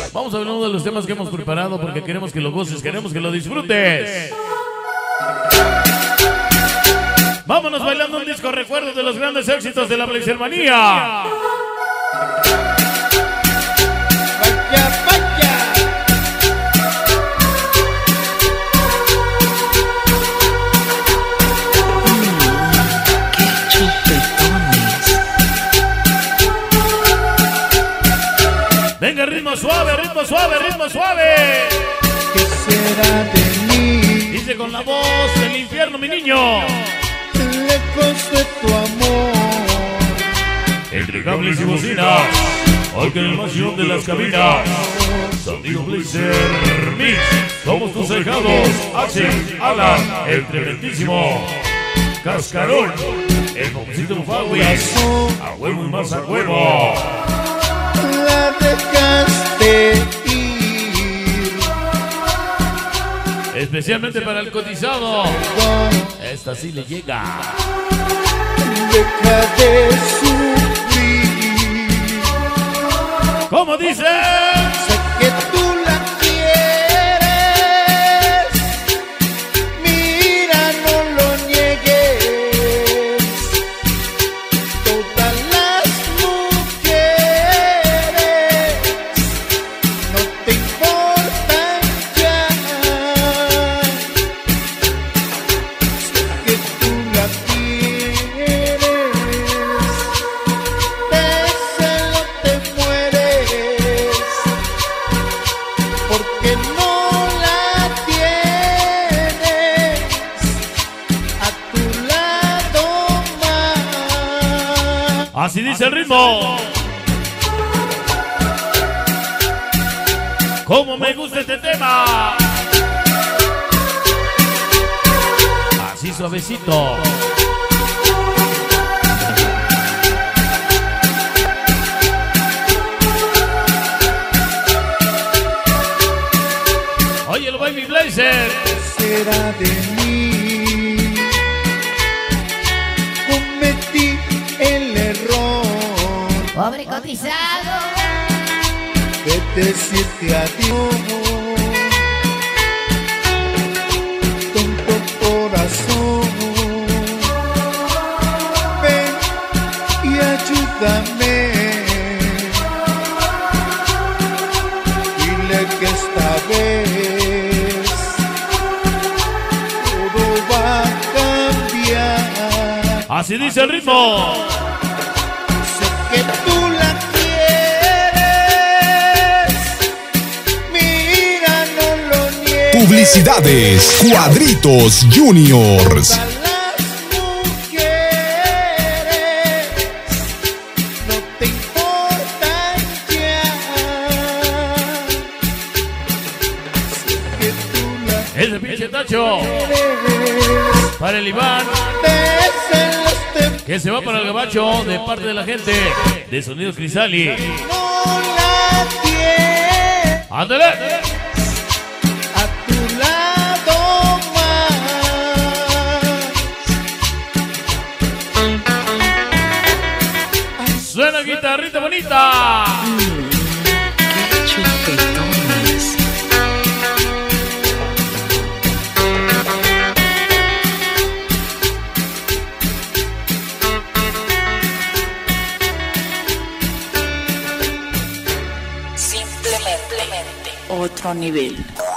Vamos a ver uno de los temas que hemos preparado porque queremos que lo goces, queremos que lo disfrutes. Vámonos bailando un disco recuerdo de los grandes éxitos de la Blazermanía. Venga, ritmo suave, ritmo suave, ritmo suave. ¿Qué será de mí? Dice con la voz del infierno, mi niño. Lejos de tu amor. Entre cables y bocinas, porque en el máximo de las cabinas, sonido Blazer Mix. Somos tus cejados, Axel, Alan, el tremendísimo Cascarón, el composito Mufawi, a huevo y más a huevo. La dejaste ir. Especialmente para el cotizado, esta sí le llega. Deja de sufrir. ¿Cómo dice? Sé que tú la quieres. Mira, no lo niegues. Todas las mujeres no te importan ya. Sé que tú la quieres. De celo te mueres. Porque no la tienes a tu lado más. Así dice el ritmo. ¿Cómo me gusta este tema? Así suavecito. Oye, el Baby Blazer. Será de mí. Cometí el error Pobre cotizado. de decirte adiós. Tonto corazón, ven y ayúdame. Dile que esta vez todo va a cambiar. Así dice el ritmo. Sé que tú la quieres. Mira, no lo niegues. Publicidades Cuadritos Juniors. Todas las mujeres no te importan ya. Sé que tú la Ese pinche tacho. quieres. Para el Iván, De celos te que se va para el gabacho de parte de la gente de Sonidos Crisali. no la tienes ¡Ándale! a tu lado más. Suena guitarrita bonita. Simplemente otro nivel.